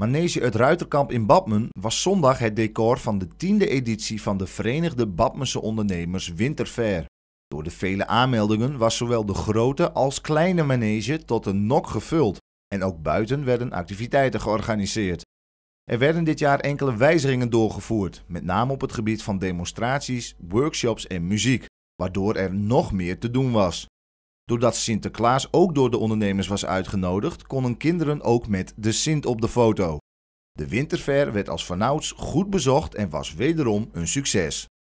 Manege Het Ruiterkamp in Badmen was zondag het decor van de 10e editie van de Verenigde Badmense Ondernemers Winterfair. Door de vele aanmeldingen was zowel de grote als kleine manege tot een nok gevuld en ook buiten werden activiteiten georganiseerd. Er werden dit jaar enkele wijzigingen doorgevoerd, met name op het gebied van demonstraties, workshops en muziek, waardoor er nog meer te doen was. Doordat Sinterklaas ook door de ondernemers was uitgenodigd, konden kinderen ook met de Sint op de foto. De Winterfair werd als vanouds goed bezocht en was wederom een succes.